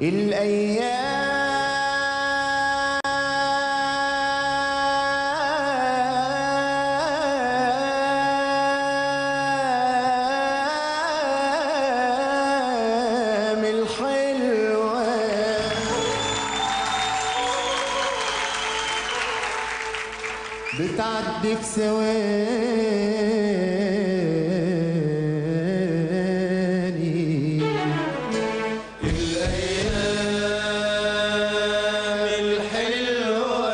الأيام الحلوة بتعدي في ثواني. الأيام الحلوة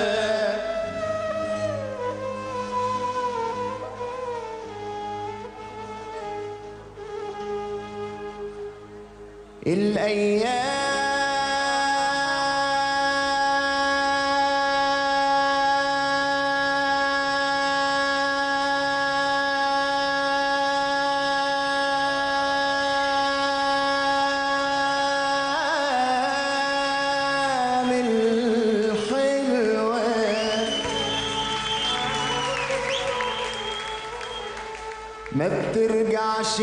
ما بترجعش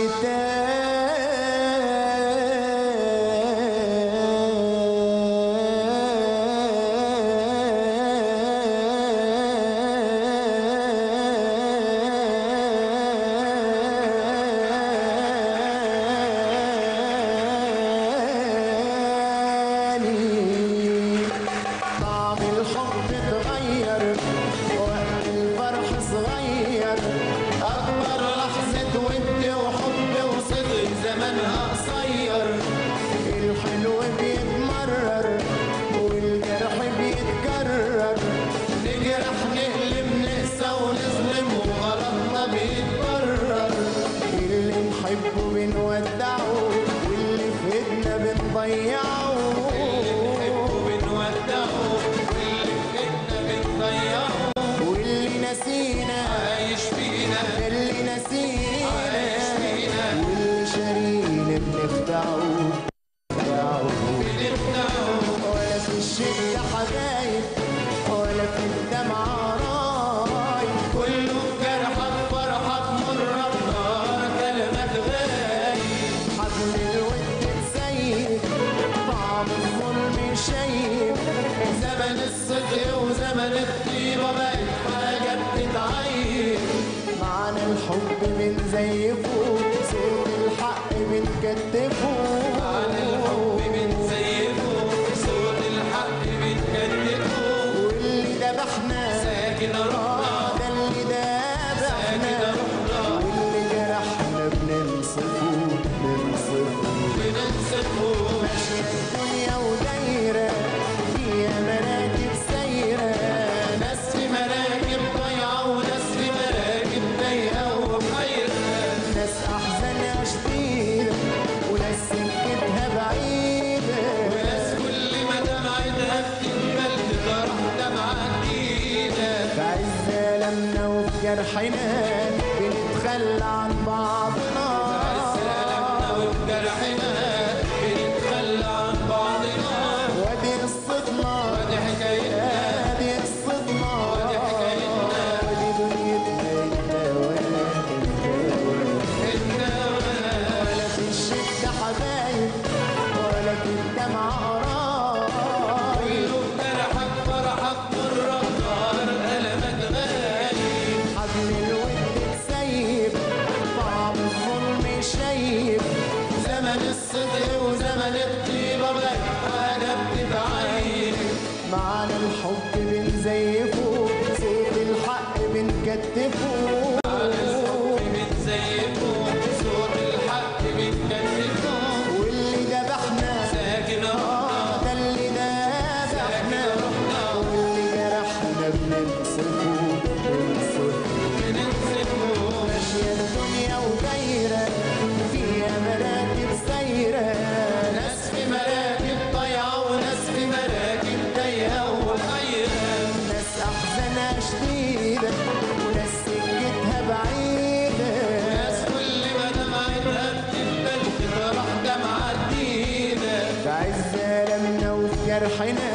تاني. طعم الحب اتغير وقت الفرح صغير، أكبر لحظة ود وحب وصدق زمنها قصير. الحلو بيتمرر والجرح بيتكرر، نجرح نقلب نقسى ونظلم وغلطنا بيتبرر. اللي نحبه بنودعه واللي في ايدنا بنضيعه، واللي نسينا عايش فينا، اللي نسينا عايش فينا، واللي شارينا بنخدعه ولا في الشدة حبايب ولا في الدمعة رايب، كله في جرحك فرحك مرة بنار كلامك غايب. حبل الود اتسيب طعم الظلم شايب، زمن الصدق وزمن الطيبة بقت حاجة بتتعيب. معنى الحب بنزيفه صوت الحق بنكتفه، معنى الحب بنزيفه صوت الحق بنكتفه. واللي دبحنا ساكن روحنا، ده اللي دبحنا واللي جرحنا بننصفه ماشية الدنيا ودايرة فيها مراكب سايرة، ناس في مراكب ضايعة وناس في مراكب ضايقة وبحيرة، ناس أحزانها شديدة وناس سكتها بعيدة، وناس كل ما دمعتها بتنبل تجرح دمعة جديدة. في عز ألمنا وفي جرحنا بنتخلى عن بعضنا، في عز ألمنا وفي جرحنا بنتخلى عن بعضنا. وادي قصتنا وادي حكايتنا، وادي قصتنا وادي حكايتنا، وادي دنيتنا انت وانا، ولا في الشدة حبايب ولا في الدمعة قرايب، كله في جرحك فرحك مرة بنار ألمك غايب. حبل الود اتسيب طعم الظلم شايب، زمن الصدق وزمن الطيبة بقت حاجة بتتعيب. معنى الحب بنزيفه صوت الحق بنكتفه، معنى الحب بنزيفه صوت الحق بنكتفه. واللي دبحنا ساكن روحنا، ده اللي دبحنا واللي جرحنا بننصفه ماشية الدنيا ودايرة فيها مراكب سايرة، ناس في مراكب ضايعة وناس في مراكب ضايقة وحيرة، ناس أحزانها شديدة وناس سكتها بعيدة، ناس كل ما دمعتها بتنبل تجرح دمعة جديدة. في عز ألمنا وفي جرحنا